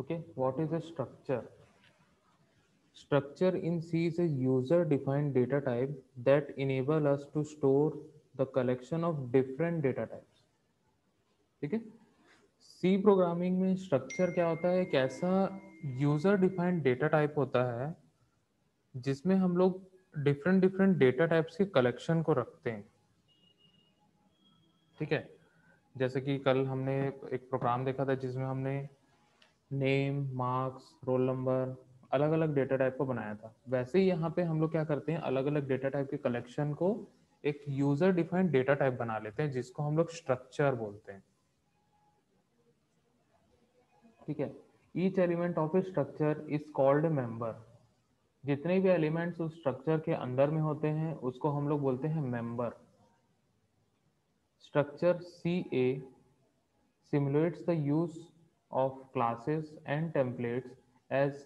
Okay, what is a structure? Structure in C is a user-defined data type that enable us to store the collection of different data types. ठीक है, सी programming में structure क्या होता है? एक ऐसा user defined data type होता है जिसमें हम लोग डिफरेंट डिफरेंट डेटा टाइप्स के कलेक्शन को रखते हैं। ठीक है, जैसे कि कल हमने एक प्रोग्राम देखा था जिसमें हमने नेम, मार्क्स, रोल नंबर, अलग अलग डेटा टाइप को बनाया था। वैसे ही यहाँ पे हम लोग क्या करते हैं, अलग अलग डेटा टाइप के कलेक्शन को एक यूजर डिफाइंड डेटा टाइप बना लेते हैं जिसको हम लोग स्ट्रक्चर बोलते हैं। ठीक है, each element of a structure is called a member. जितने भी एलिमेंट्स उस स्ट्रक्चर के अंदर में होते हैं उसको हम लोग बोलते हैं member. Structure C a simulates the use of classes and templates as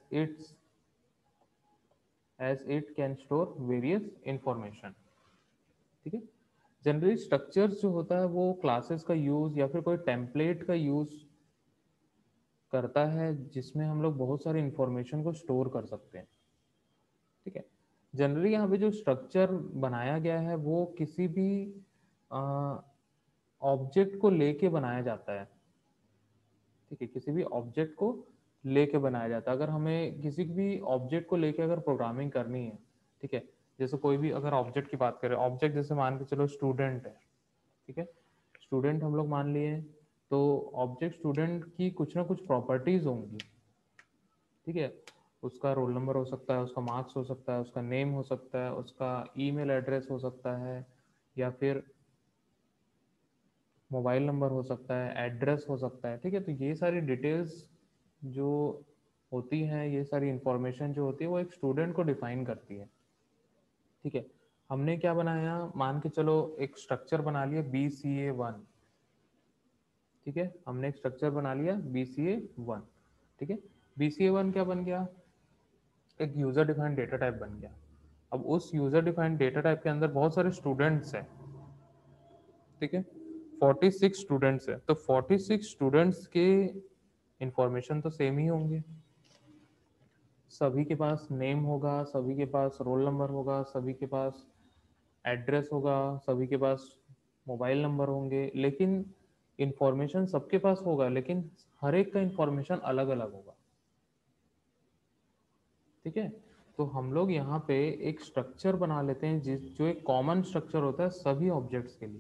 it can store various information। ठीक है, जनरली स्ट्रक्चर्स जो होता है वो क्लासेस का यूज या फिर कोई टेम्पलेट का यूज करता है जिसमें हम लोग बहुत सारे इंफॉर्मेशन को स्टोर कर सकते हैं। ठीक है, जनरली यहाँ पे जो स्ट्रक्चर बनाया गया है वो किसी भी ऑब्जेक्ट को लेके बनाया जाता है। ठीक है, किसी भी ऑब्जेक्ट को लेके बनाया जाता है। अगर हमें किसी भी ऑब्जेक्ट को लेके अगर प्रोग्रामिंग करनी है, ठीक है, जैसे कोई भी अगर ऑब्जेक्ट की बात करें, ऑब्जेक्ट जैसे मान के चलो स्टूडेंट है। ठीक है, स्टूडेंट हम लोग मान लिए, तो ऑब्जेक्ट स्टूडेंट की कुछ ना कुछ प्रॉपर्टीज होंगी। ठीक है, उसका रोल नंबर हो सकता है, उसका मार्क्स हो सकता है, उसका नेम हो सकता है, उसका ईमेल एड्रेस हो सकता है, या फिर मोबाइल नंबर हो सकता है, एड्रेस हो सकता है। ठीक है, तो ये सारी डिटेल्स जो होती हैं, ये सारी इंफॉर्मेशन जो होती है वो एक स्टूडेंट को डिफाइन करती है। ठीक है, हमने क्या बनाया, मान के चलो एक स्ट्रक्चर बना लिया BCA1। ठीक है, हमने एक स्ट्रक्चर बना लिया BCA1। ठीक है, BCA1 क्या बन गया, एक यूजर डिफाइंड डेटा टाइप बन गया। अब उस यूजर डिफाइंड डेटा टाइप के अंदर बहुत सारे स्टूडेंट्स हैं। ठीक है, 46 स्टूडेंट्स है, तो 46 स्टूडेंट्स के इंफॉर्मेशन तो सेम ही होंगे। सभी के पास नेम होगा, सभी के पास रोल नंबर होगा, सभी के पास एड्रेस होगा, सभी के पास मोबाइल नंबर होंगे, लेकिन इंफॉर्मेशन सबके पास होगा, लेकिन हर एक का इंफॉर्मेशन अलग अलग होगा। ठीक है, तो हम लोग यहाँ पे एक स्ट्रक्चर बना लेते हैं जो एक कॉमन स्ट्रक्चर होता है सभी ऑब्जेक्ट्स के लिए।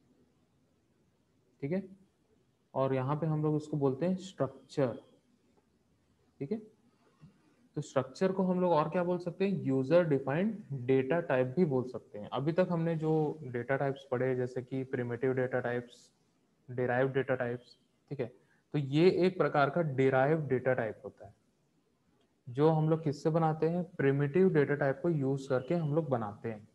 ठीक है, और यहाँ पे हम लोग उसको बोलते हैं स्ट्रक्चर। ठीक है, तो स्ट्रक्चर को हम लोग और क्या बोल सकते हैं, यूजर डिफाइंड डेटा टाइप भी बोल सकते हैं। अभी तक हमने जो डेटा टाइप्स पढ़े, जैसे कि primitive data types, derived data types. ठीक है, तो ये एक प्रकार का डिराइव्ड डेटा टाइप होता है जो हम लोग किससे बनाते हैं, प्रिमिटिव डेटा टाइप को यूज करके हम लोग बनाते हैं।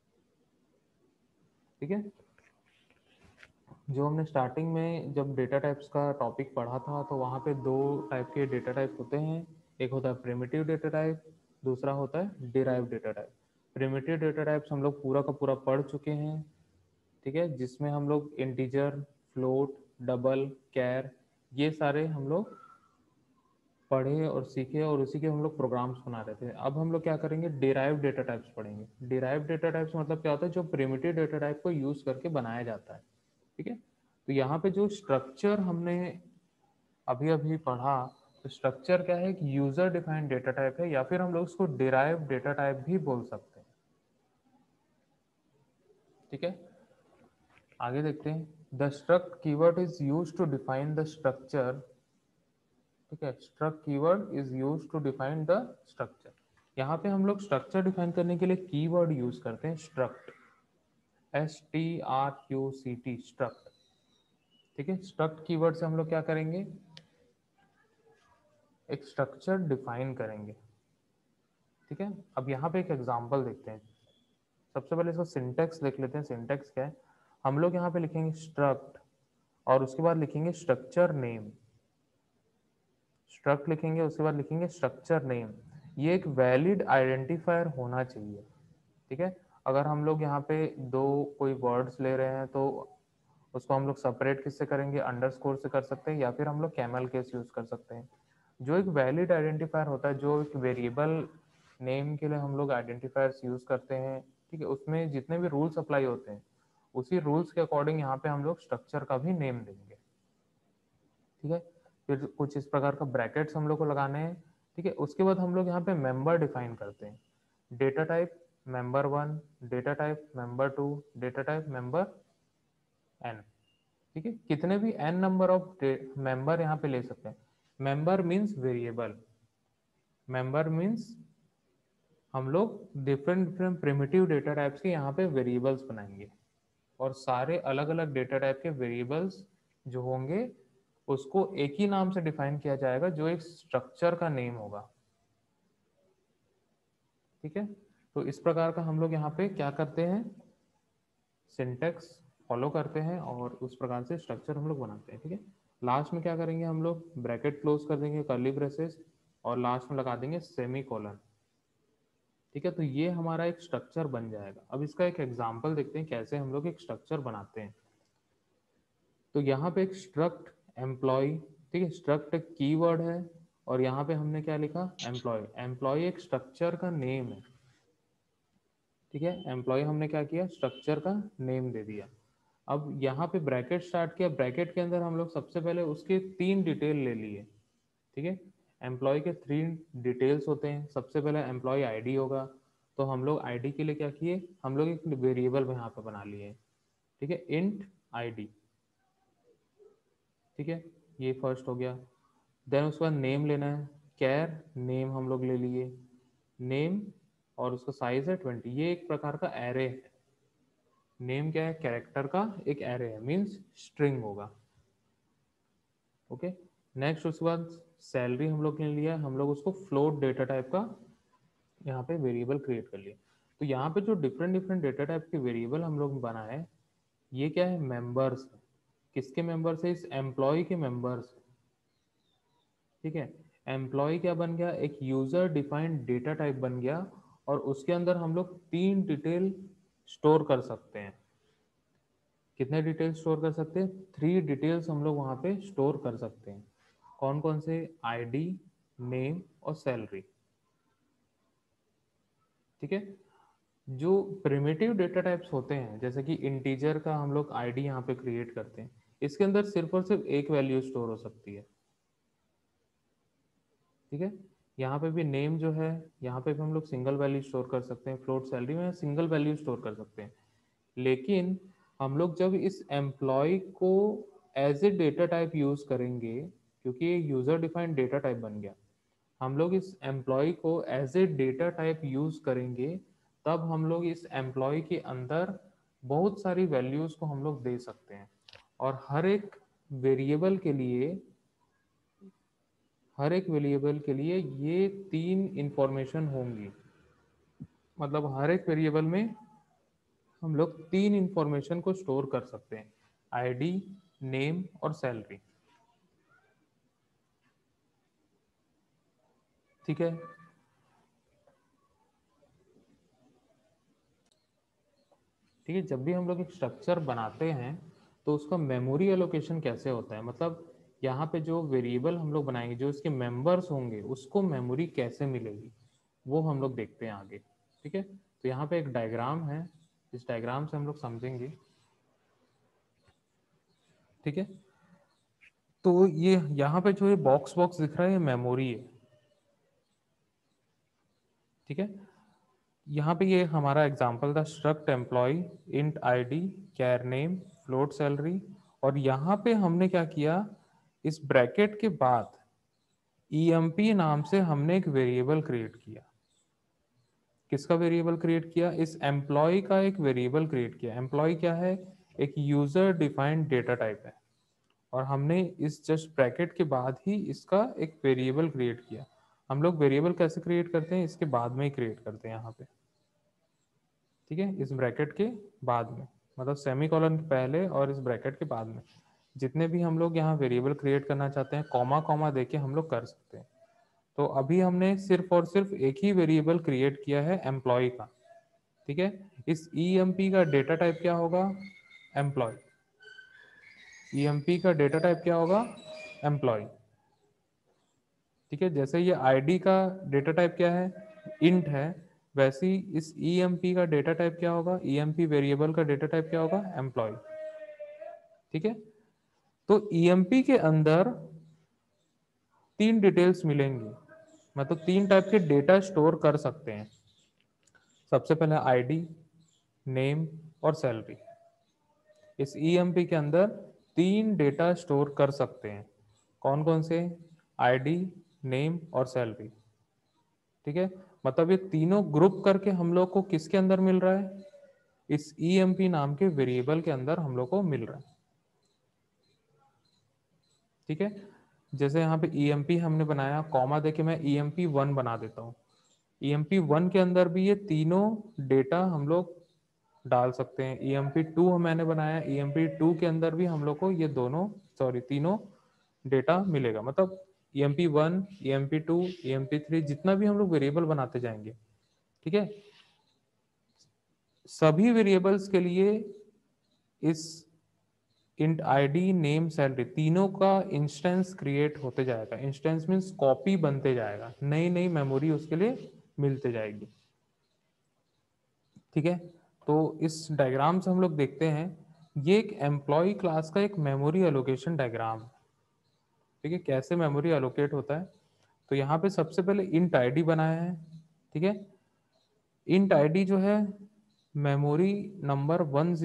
ठीक है, जो हमने स्टार्टिंग में जब डेटा टाइप्स का टॉपिक पढ़ा था तो वहाँ पे दो टाइप के डेटा टाइप होते हैं। एक होता है प्रिमिटिव डेटा टाइप, दूसरा होता है derived data type. Primitive data types हम लोग पूरा का पूरा पढ़ चुके हैं। ठीक है, जिसमें हम लोग इंटीजर, फ्लोट, डबल, कैर, ये सारे हम लोग पढ़े और सीखे और उसी के हम लोग प्रोग्राम्स बना रहे थे। अब हम लोग क्या करेंगे, डिराइव डेटा टाइप्स पढ़ेंगे। डिराइव डेटा टाइप्स मतलब क्या होता है, जो प्रिमिटिव डेटा टाइप को यूज करके बनाया जाता है। ठीक है, तो यहाँ पे जो स्ट्रक्चर हमने अभी अभी पढ़ा, तो स्ट्रक्चर क्या है, एक यूजर डिफाइंड डेटा टाइप है, या फिर हम लोग उसको डिराइव डेटा टाइप भी बोल सकते हैं। ठीक है, आगे देखते हैं। The struct keyword is use to define the structure. ठीक है, struct keyword is use to define the structure. यहाँ पे हम लोग स्ट्रक्चर डिफाइन करने के लिए कीवर्ड यूज करते हैं स्ट्रक्ट, STRUCT, स्ट्रक्ट। ठीक है, स्ट्रक्ट कीवर्ड से हम लोग क्या करेंगे, एक स्ट्रक्चर डिफाइन करेंगे। ठीक है, अब यहाँ पे एक एग्जांपल देखते हैं। सबसे पहले इसका सिंटेक्स देख लेते हैं। सिंटेक्स क्या है, हम लोग यहाँ पे लिखेंगे स्ट्रक्ट और उसके बाद लिखेंगे स्ट्रक्चर नेम। स्ट्रक्ट लिखेंगे, उसके बाद लिखेंगे स्ट्रक्चर नेम। ये एक वैलिड आइडेंटिफायर होना चाहिए। ठीक है, अगर हम लोग यहाँ पे दो कोई वर्ड्स ले रहे हैं तो उसको हम लोग सेपरेट किससे करेंगे, अंडरस्कोर से कर सकते हैं, या फिर हम लोग कैमल केस यूज कर सकते हैं। जो एक वैलिड आइडेंटिफायर होता है, जो एक वेरिएबल नेम के लिए हम लोग आइडेंटिफायर्स यूज करते हैं, ठीक है, उसमें जितने भी रूल्स अप्लाई होते हैं उसी रूल्स के अकॉर्डिंग यहाँ पे हम लोग स्ट्रक्चर का भी नेम देंगे। ठीक है, फिर कुछ इस प्रकार का ब्रैकेट्स हम लोग को लगाने हैं। ठीक है, उसके बाद हम लोग यहाँ पे मेंबर डिफाइन करते हैं। Data type member 1, data type member 2, data type member n। ठीक है, कितने भी n नंबर ऑफ मेंबर यहाँ पे ले सकते हैं। Member means variable, member means हम लोग different different primitive data types के यहाँ पे वेरिएबल्स बनाएंगे, और सारे अलग अलग डेटा टाइप के वेरिएबल्स जो होंगे उसको एक ही नाम से डिफाइन किया जाएगा, जो एक स्ट्रक्चर का नेम होगा। ठीक है, तो इस प्रकार का हम लोग यहाँ पे क्या करते हैं, सिंटेक्स फॉलो करते हैं और उस प्रकार से स्ट्रक्चर हम लोग बनाते हैं। ठीक है, लास्ट में क्या करेंगे, हम लोग ब्रैकेट क्लोज कर देंगे, कर्ली ब्रेसेस, और लास्ट में लगा देंगे सेमी कोलन। ठीक है, तो ये हमारा एक स्ट्रक्चर बन जाएगा। अब इसका एक एग्जांपल देखते हैं कैसे हम लोग एक स्ट्रक्चर बनाते हैं। तो यहाँ पे एक स्ट्रक्ट एम्प्लॉय, ठीक है, स्ट्रक्ट एक कीवर्ड है, और यहाँ पे हमने क्या लिखा, एम्प्लॉय। एम्प्लॉय एक स्ट्रक्चर का नेम है। ठीक है, एम्प्लॉय हमने क्या किया, स्ट्रक्चर का नेम दे दिया। अब यहाँ पे ब्रैकेट स्टार्ट किया, ब्रैकेट के अंदर हम लोग सबसे पहले उसके 3 डिटेल ले लिए। ठीक है, एम्प्लॉय के 3 डिटेल्स होते हैं। सबसे पहले एम्प्लॉय आईडी होगा, तो हम लोग आईडी के लिए क्या किए, हम लोग एक वेरिएबल यहाँ पे बना लिए। ठीक है, इंट आईडी। ठीक है, ये फर्स्ट हो गया। देन उसके बाद नेम लेना है, कैर नेम हम लोग ले लिए, नेम, और उसका साइज है 20। ये एक प्रकार का एरे है। नेम क्या है, कैरेक्टर का एक एरे है, मीन्स स्ट्रिंग होगा। ओके, नेक्स्ट उसके बाद सैलरी हम लोग ने लिया, हम लोग उसको फ्लोट डेटा टाइप का यहाँ पे वेरिएबल क्रिएट कर लिया। तो यहाँ पे जो डिफरेंट डिफरेंट डेटा टाइप के वेरिएबल हम लोग बनाए, ये क्या है, मेंबर्स। किसके मेंबर्स है, इस एम्प्लॉय के मेंबर्स। ठीक है, एम्प्लॉय क्या बन गया, एक यूजर डिफाइंड डेटा टाइप बन गया, और उसके अंदर हम लोग 3 डिटेल स्टोर कर सकते हैं। कितने डिटेल स्टोर कर सकते हैं, 3 डिटेल्स हम लोग वहां पे स्टोर कर सकते हैं। कौन कौन से, आईडी, नेम और सैलरी। ठीक है, जो प्रिमिटिव डेटा टाइप्स होते हैं, जैसे कि इंटीजर का हम लोग आईडी यहाँ पे क्रिएट करते हैं, इसके अंदर सिर्फ और सिर्फ एक वैल्यू स्टोर हो सकती है। ठीक है, यहाँ पे भी नेम जो है, यहाँ पे भी हम लोग सिंगल वैल्यू स्टोर कर सकते हैं, फ्लोट सैलरी में सिंगल वैल्यू स्टोर कर सकते हैं। लेकिन हम लोग जब इस एम्प्लॉय को as a data type use करेंगे, क्योंकि ये यूजर डिफाइंड डेटा टाइप बन गया, हम लोग इस एम्प्लॉय को as a data type use करेंगे, तब हम लोग इस एम्प्लॉय के अंदर बहुत सारी वैल्यूज को हम लोग दे सकते हैं। और वेरिएबल के लिए हर एक वेरिएबल के लिए ये 3 इंफॉर्मेशन होंगी। मतलब हर एक वेरिएबल में हम लोग 3 इंफॉर्मेशन को स्टोर कर सकते हैं, आईडी, नेम और सैलरी। ठीक है, ठीक है, जब भी हम लोग एक स्ट्रक्चर बनाते हैं तो उसका मेमोरी एलोकेशन कैसे होता है, मतलब यहाँ पे जो वेरिएबल हम लोग बनाएंगे, जो इसके मेंबर्स होंगे, उसको मेमोरी कैसे मिलेगी, वो हम लोग देखते हैं आगे। ठीक है, तो यहाँ पे एक डायग्राम है, इस डायग्राम से हम लोग समझेंगे। ठीक है, तो ये यहाँ पे जो ये बॉक्स बॉक्स दिख रहा है, ये मेमोरी है। ठीक है, यहाँ पे ये हमारा एग्जांपल था, struct employ, int ID, char name, float salary. और यहाँ पे हमने क्या किया, इस ब्रैकेट के बाद ईएमपी नाम से हमने एक वेरिएबल क्रिएट किया। किसका वेरिएबल क्रिएट किया, इस एम्प्लॉय का एक वेरिएबल क्रिएट किया। एम्प्लॉय क्या है, एक यूजर डिफाइंड डेटा टाइप है, और हमने इस जस्ट ब्रैकेट के बाद ही इसका एक वेरिएबल क्रिएट किया। हम लोग वेरिएबल कैसे क्रिएट करते हैं, इसके बाद में ही क्रिएट करते हैं यहाँ पे। ठीक है, इस ब्रैकेट के बाद में, मतलब सेमी कॉलन के पहले और इस ब्रैकेट के बाद में जितने भी हम लोग यहाँ वेरिएबल क्रिएट करना चाहते हैं, कॉमा कॉमा देके हम लोग कर सकते हैं। तो अभी हमने सिर्फ और सिर्फ एक ही वेरिएबल क्रिएट किया है, एम्प्लॉय का। ठीक है, इस ईएमपी का डेटा टाइप क्या होगा, एम्प्लॉय। ईएमपी का डेटा टाइप क्या होगा, एम्प्लॉय। ठीक है, जैसे ये आईडी का डेटा टाइप क्या है, इंट है, वैसे ही इस ईएमपी का डेटा टाइप क्या होगा, ईएमपी वेरिएबल का डेटा टाइप क्या होगा, एम्प्लॉय। ठीक है, तो ईएमपी के अंदर तीन डिटेल्स मिलेंगी, मतलब तीन टाइप के डेटा स्टोर कर सकते हैं। सबसे पहले आईडी, नेम और सैलरी। इस ईएमपी के अंदर तीन डेटा स्टोर कर सकते हैं। कौन कौन से, आईडी, नेम और सैलरी। ठीक है, मतलब ये तीनों ग्रुप करके हम लोग को किसके अंदर मिल रहा है, इस ईएमपी नाम के वेरिएबल के अंदर हम लोग को मिल रहा है। ठीक है, जैसे यहाँ पे ईएमपी हमने बनाया, कॉमा देके मैं ईएमपी 1 बना देता हूँ। ईएमपी 1 के अंदर भी ये तीनों डेटा हम लोग डाल सकते हैं। ईएमपी 2 मैंने बनाया, ईएमपी 2 के अंदर भी हम लोग को ये दोनों तीनों डेटा मिलेगा। मतलब ईएमपी 1, ईएमपी 2, ईएमपी 3 जितना भी हम लोग वेरिएबल बनाते जाएंगे, ठीक है, सभी वेरिएबल्स के लिए इस इंट आईडी, नेम, सैलरी तीनों का इंस्टेंस क्रिएट होते जाएगा। इंस्टेंस मीन्स कॉपी बनते जाएगा, नई नई मेमोरी उसके लिए मिलते जाएगी। ठीक है, तो इस डायग्राम से हम लोग देखते हैं, ये एक एम्प्लॉय क्लास का एक मेमोरी एलोकेशन डायग्राम है। ठीक है, कैसे मेमोरी एलोकेट होता है, तो यहाँ पे सबसे पहले इंट आईडी बनाया है। ठीक है, इंट आईडी जो है मेमोरी नंबर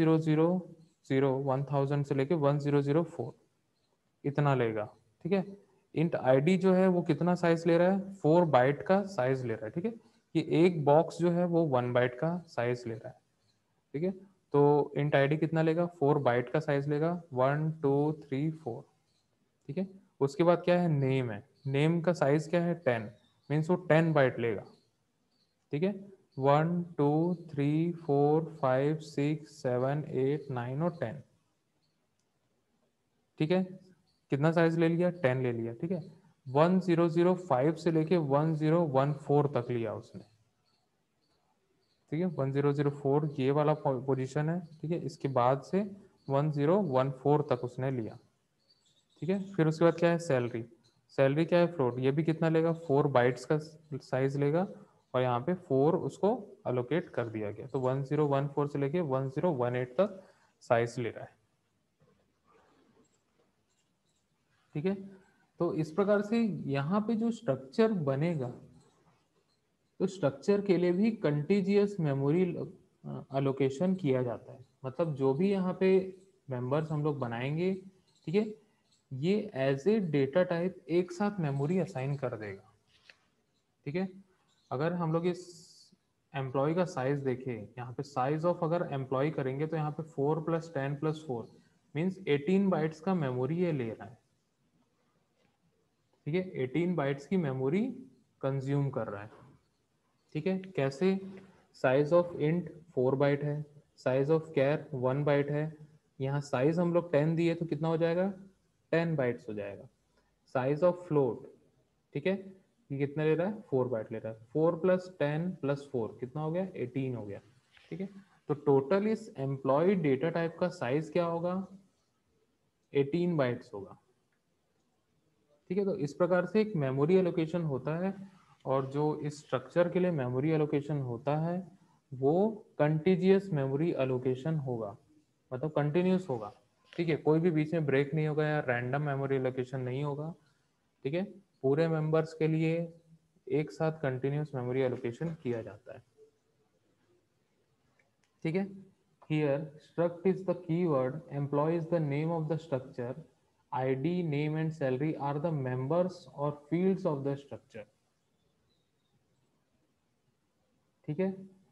1000 से लेके 1004 इतना लेगा। ठीक है, इंट आईडी जो है वो कितना साइज ले रहा है, 4 बाइट का साइज ले रहा है। ठीक है, ये एक बॉक्स जो है वो 1 बाइट का साइज ले रहा है। ठीक है, तो इंट आईडी कितना लेगा, 4 बाइट का साइज लेगा, 1 2 3 4। ठीक है, उसके बाद क्या है, नेम है, नेम का साइज क्या है, 10, मीन्स वो 10 बाइट लेगा। ठीक है, 1 2 3 4 5 6 7 8 9 और 10। ठीक है, कितना साइज ले लिया, 10 ले लिया। ठीक है, 1005 से लेके 1014 तक लिया उसने। ठीक है, 1004 ये वाला पोजीशन है। ठीक है, इसके बाद से 1014 तक उसने लिया। ठीक है, फिर उसके बाद क्या है, सैलरी। सैलरी क्या है, फ्लोट, ये भी कितना लेगा, 4 बाइट्स का साइज लेगा, और यहाँ पे 4 उसको अलोकेट कर दिया गया, तो 1014 से लेके 1018 तक साइज ले रहा है। ठीक है, तो इस प्रकार से यहाँ पे जो स्ट्रक्चर बनेगा, तो स्ट्रक्चर के लिए भी कंटीजियस मेमोरी अलोकेशन किया जाता है। मतलब जो भी यहाँ पे मेंबर्स हम लोग बनाएंगे, ठीक है, ये एज ए डेटा टाइप एक साथ मेमोरी असाइन कर देगा। ठीक है, अगर हम लोग इस एम्प्लॉय का साइज देखें, यहाँ पे साइज ऑफ अगर एम्प्लॉय करेंगे तो यहाँ पे 4 + 10 + 4 मीन्स 18 बाइट्स का मेमोरी ये ले रहा है। ठीक है, 18 बाइट्स की मेमोरी कंज्यूम कर रहा है। ठीक है, कैसे, साइज ऑफ इंट 4 बाइट है, साइज ऑफ कैर 1 बाइट है, यहाँ साइज हम लोग 10 दिए तो कितना हो जाएगा, 10 बाइट्स हो जाएगा। साइज ऑफ फ्लोट, ठीक है, ये कितना ले रहा है, 4 बाइट ले रहा है, 4 + 10 + 4 कितना हो गया, 18 हो गया। ठीक है, तो टोटल इस एम्प्लॉय डेटा टाइप का साइज क्या होगा, 18 बाइट्स होगा। ठीक है, तो इस प्रकार से एक मेमोरी एलोकेशन होता है, और जो इस स्ट्रक्चर के लिए मेमोरी एलोकेशन होता है वो कंटिजियस मेमोरी एलोकेशन होगा, मतलब कंटिन्यूस होगा। ठीक है, कोई भी बीच में ब्रेक नहीं होगा या रैंडम मेमोरी एलोकेशन नहीं होगा। ठीक है, पूरे मेंबर्स के लिए एक साथ कंटिन्यूस मेमोरी एलोकेशन किया जाता है। ठीक है, here struct is the keyword, employee is the name of the structure, id, name and salary are the members or fields of the structure. ठीक है,